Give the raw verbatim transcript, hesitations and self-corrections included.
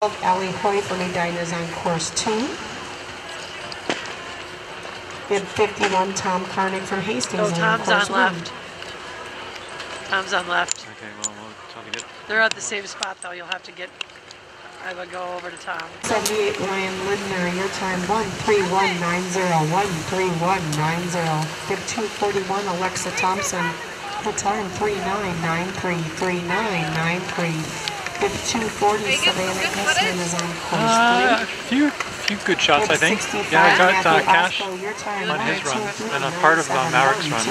Allie Hoy from Edina is on course two. Bib fifty-one, Tom Karnick from Hastings. Oh, on Tom's course on one. left. Tom's on left. Okay, well, we'll try to get. They're at the same spot though. You'll have to get. I would go over to Tom. seventy-eight, Ryan Lindner, your time one three one nine zero, one three one nine zero. Bib two forty-one, Alexa Thompson, her time three nine nine three, three nine nine three. Bib two forty, Savannah Kessman is on course Uh, a three. few, few good shots, I think. Yeah, I got uh, Cash on his run, and a part of uh, Maverick's run.